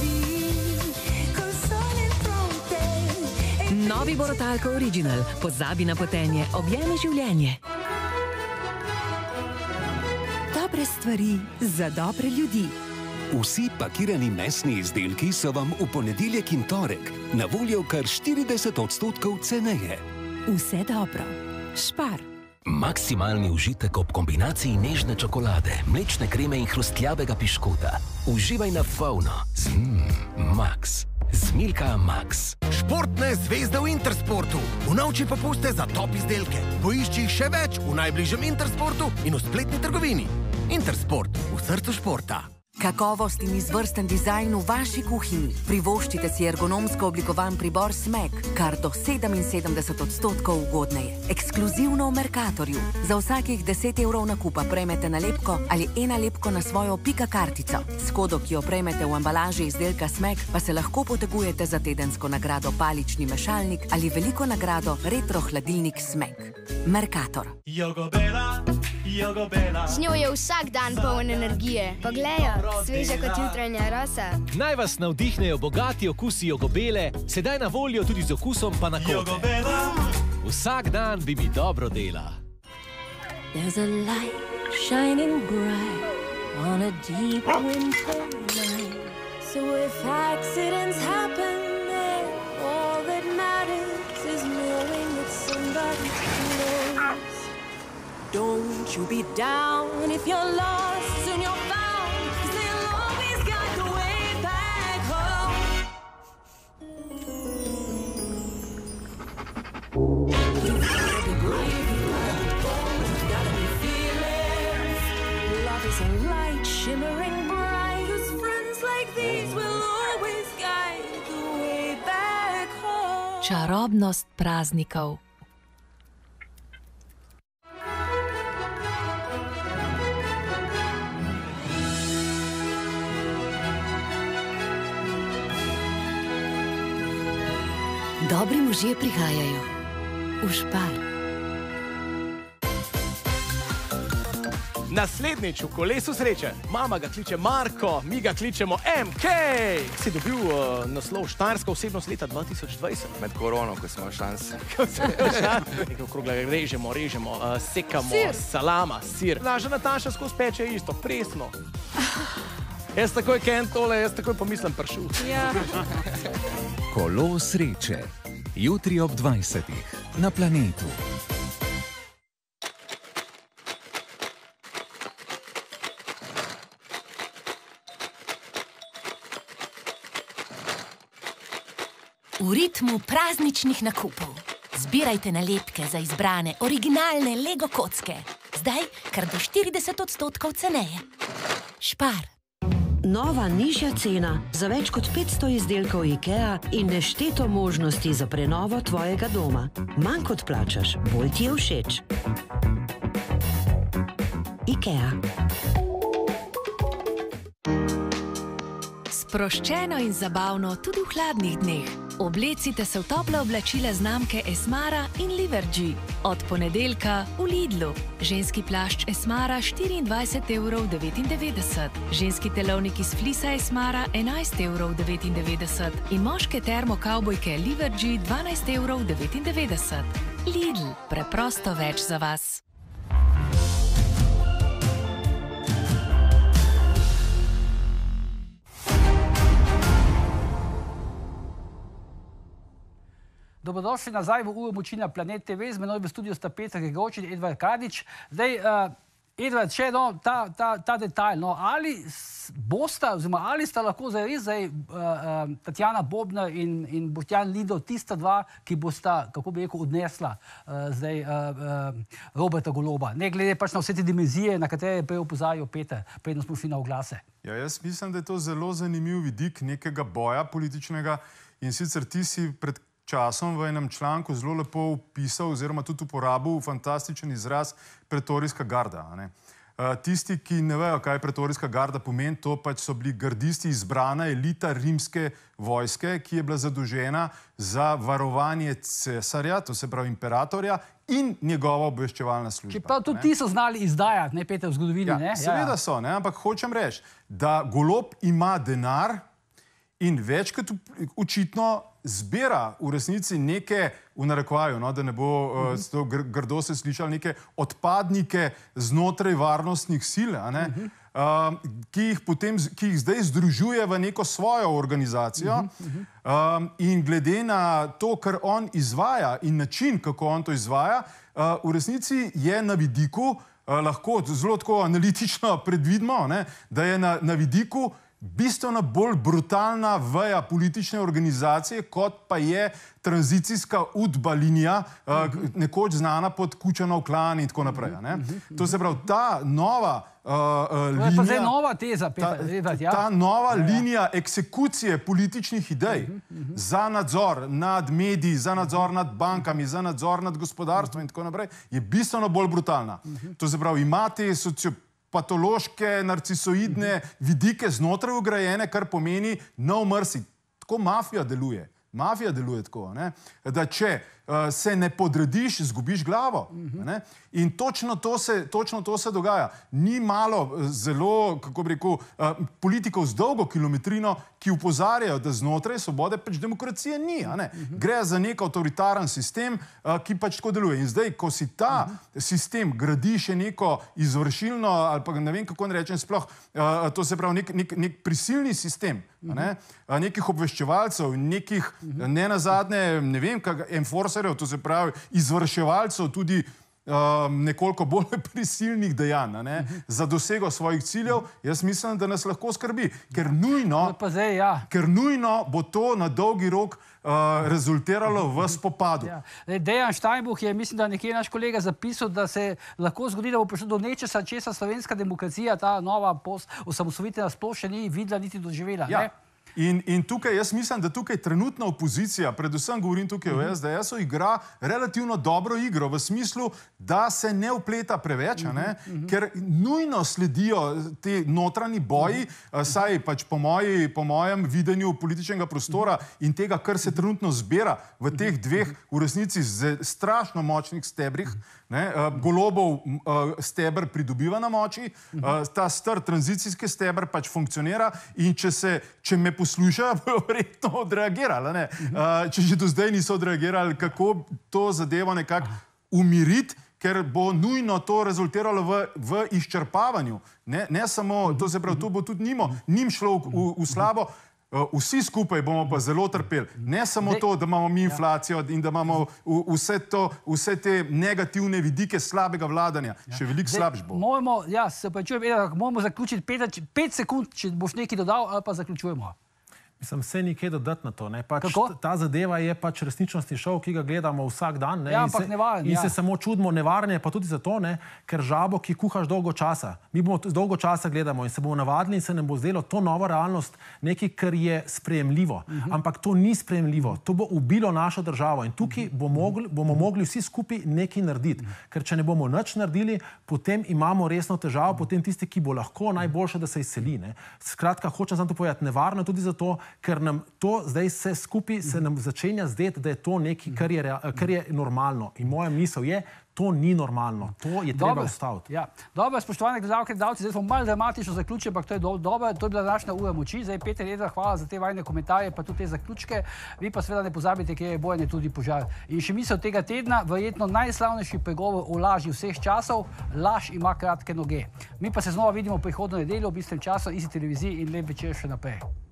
Novi Borotalko Original. Pozabi na potenje, objemi življenje. Dobre stvari za dobre ljudi. Vsi pakirani mesni izdelki so vam v ponedeljek in torek na voljo kar štirideset odstotkov ceneje. Vse dobro. Špar. Maksimalni užitek ob kombinaciji nežne čokolade, mlečne kreme in hrustljavega piškota. Uživaj na polno z mm, Max. Z Milka Max. Športne zvezde v Intersportu. Unovči popuste za top izdelke. Poišči še več v najbližjem Intersportu in v spletni trgovini. Intersport, v srcu športa. Kakovost in izvrsten dizajn v vaši kuhinji. Privoščite si ergonomsko oblikovan pribor Smek, kar do sedeminsedemdeset odstotkov ugodneje. Ekskluzivno v Mercatorju. Za vsakih deset evrov nakupa prejmete nalepko ali ena lepko na svojo pika kartico. S kodo, ki jo prejmete v embalaži izdelka Smek, pa se lahko potegujete za tedensko nagrado palični mešalnik ali veliko nagrado retro hladilnik Smek. Mercator. Z njo je vsak dan poln energije. Poglejjo, sveža kot jutranja rosa. Naj vas navdihnejo bogati okusi jogobele, sedaj na voljo tudi z okusom panakote. Vsak dan bi mi dobro dela. There's a light shining bright on a deep winter night. So if accidents happen, then all that matters is knowing that somebody knows. Don't you be down if you're lost, soon you're found, 'cause they'll always guide the way back home. You gotta be brave, you gotta be bold, you gotta be fearless. Love is a light shimmering bright, whose friends like these will always guide the way back home. Čarobnost praznikov. Dobri možje prihajajo v Spar. Naslednjič v kolesu sreče. Mama ga kliče Marko, mi ga kličemo M K. Si dobil uh, naslov Štajerska osebnost leta dva tisoč dvajset. Med korono, ko smo šanse. Nekaj okrogla režemo, režemo, uh, sekamo, Sir. salama, sir. Naša Nataša skozi peče isto, presno. Jaz takoj ken tole, jaz takoj pomislim pršut. Ja. Kolo sreče. Jutri ob dvajsetih na Planetu. V ritmu prazničnih nakupov. Zbirajte nalepke za izbrane originalne Lego kocke. Zdaj kar do štirideset odstotkov ceneje. Spar. Nova nižja cena za več kot petsto izdelkov IKEA in nešteto možnosti za prenovo tvojega doma. Manj kot plačaš, bolj ti je všeč. IKEA. Sproščeno in zabavno tudi v hladnih dneh. Oblecite se v tople oblačile znamke Esmara in Livergy. Od ponedeljka v Lidlu. Ženski plašč Esmara štiriindvajset evrov devetindevetdeset. Ženski telovnik iz flisa Esmara enajst evrov devetindevetdeset. In moške termokavbojke Livergy dvanajst evrov devetindevetdeset. Lidl, preprosto več za vas. Dobrodošli nazaj v uro moči na Planet T V. Z menoj v studiu sta Peter Gregorčič in Edvard Kadič. Zdaj, uh, Edvard, še no, ta, ta, ta detalj, no, ali bosta, oziroma ali sta lahko zares zdaj uh, uh, Tatjana Bobnar in, in Boštjan Lindav tista dva, ki bosta, kako bi rekel, odnesla uh, zdaj uh, uh, Roberta Goloba. Ne glede pač na vse te dimenzije, na katere je prej opozarjal Peter, predno smo šli na oglase. Ja, jaz mislim, da je to zelo zanimiv vidik nekega boja političnega in sicer ti si pred časom v enem članku zelo lepo opisal oziroma tudi uporabil fantastičen izraz pretorijska garda. Ne? Uh, tisti, ki ne vejo, kaj pretorijska garda pomeni, to pač so bili gardisti, izbrana elita rimske vojske, ki je bila zadolžena za varovanje cesarja, to se pravi imperatorja, in njegova obveščevalna služba. Čeprav tudi ti so znali izdajati, ne, Peter, v zgodovini, ja, ne? Seveda ja, ja. so, ne? Ampak hočem reči, da Golob ima denar in večkrat očitno zbira v resnici neke, v narekovaju, no, da ne bo uh, s to gr grdo se slišali, neke odpadnike znotraj varnostnih sil, a ne, uh, ki jih potem, ki jih zdaj združuje v neko svojo organizacijo. Um, in glede na to, kar on izvaja in način, kako on to izvaja, uh, v resnici je na vidiku, uh, lahko zelo tako analitično predvidimo, ne, da je na, na vidiku bistveno bolj brutalna veja politične organizacije, kot pa je tranzicijska udba linija, uh, nekoč znana pod Kučanov klan in tako naprej. Ne? To se pravi, ta nova uh, uh, linija... To je pa zdaj nova teza, Peter. Ta, ja. ta nova ja, ja. linija eksekucije političnih idej uh -huh, uh -huh. za nadzor nad mediji, za nadzor nad bankami, za nadzor nad gospodarstvom uh -huh. in tako naprej, je bistveno bolj brutalna. Uh -huh. To se pravi, imate socio patološke, narcisoidne vidike znotraj ugrajene, kar pomeni no mercy. Tako mafija deluje. Mafija deluje tako, ne? Da če se ne podrediš, zgubiš glavo. Ne? In točno to, se, točno to se dogaja. Ni malo zelo, kako bi rekel, politikov z dolgo kilometrino, ki upozarjajo, da znotraj svobode pač demokracije ni. A ne? Gre za nek avtoritaren sistem, ki pač tako deluje. In zdaj, ko si ta sistem gradi še neko izvršilno, ali pa ne vem, kako ne rečem sploh, to se pravi nek, nek, nek prisilni sistem, ne? Nekih obveščevalcev, nekih ne nazadnje, ne vem, kak enforcerjev, to se pravi izvrševalcev tudi um, nekoliko bolj prisilnih dejanj, ne? Za dosego svojih ciljev, jaz mislim, da nas lahko skrbi, ker nujno, pa zdaj, ja. ker nujno bo to na dolgi rok uh, rezultiralo v spopadu. Ja. Dejan Steinbuch je, mislim, da nekje naš kolega zapisal, da se lahko zgodi, da bo prišlo do nečesa, česa slovenska demokracija, ta nova post-osamosvojitvena sploh še ni videla niti doživela. Ja. Ne? In, in tukaj, jaz mislim, da tukaj trenutna opozicija, predvsem govorim tukaj o es de esu, igra relativno dobro igro v smislu, da se ne vpleta preveč, ne? Ker nujno sledijo te notranji boji, saj pač po, moji, po mojem videnju političnega prostora in tega, kar se trenutno zbira v teh dveh v resnici strašno močnih stebrih, ne? Golobov steber pridobiva na moči, ta star tranzicijski steber pač funkcionira in če se, če me poslušajo, bojo verjetno odreagirali. Ne? Če že do zdaj niso odreagirali, kako to zadevo nekako umiriti, ker bo nujno to rezultiralo v, v izčrpavanju. Ne, ne samo, to se pravi, to bo tudi njimo, njim šlo v, v slabo. Vsi skupaj bomo pa zelo trpeli. Ne samo to, da imamo mi inflacijo in da imamo vse, to, vse te negativne vidike slabega vladanja. Še veliko slabš bo. Moramo, ja, se pa čujem, moramo zaključiti pet, pet sekund, če boš nekaj dodal, ali pa zaključujemo. Mislim, vse nekaj dodati na to. Ne? Pač ta zadeva je pač resničnostni šov, ki ga gledamo vsak dan. Ne? Ja, in se, ampak nevaren. in ja. se samo čudimo, nevaren je pa tudi zato, ne? Ker žabo, ki kuhaš dolgo časa. Mi bomo dolgo časa gledamo in se bomo navadili in se nam bo zdelo to nova realnost nekaj, kar je sprejemljivo. Uh-huh. Ampak to ni sprejemljivo. To bo ubilo našo državo in tukaj bo mogli, bomo mogli vsi skupaj nekaj narediti. Uh-huh. Ker če ne bomo nič naredili, potem imamo resno težavo, uh-huh. potem tisti, ki bo lahko najboljše, da se izseli. Ne? Skratka, hočem samo to povedati, nevarno tudi zato, ker nam to zdaj vse skupaj se nam začenja zdeti, da je to nekaj, kar je, kar je normalno. In moja misel je, to ni normalno. To je treba ustaviti. Ja. Dobro, spoštovane gledalke in gledalci, zdaj smo malo dramatično zaključili, ampak to je dobro, to je bila današnja ura moči. Zdaj, Peter Eder, hvala za te vajne komentarje, pa tudi te zaključke. Vi pa seveda ne pozabite, kje je Bojan, je tudi požar. In še misel tega tedna, verjetno najslavnejši pregovor o laži vseh časov, laž ima kratke noge. Mi pa se znova vidimo prihodnjo nedeljo ob istem času, isti televiziji in lep večer še naprej.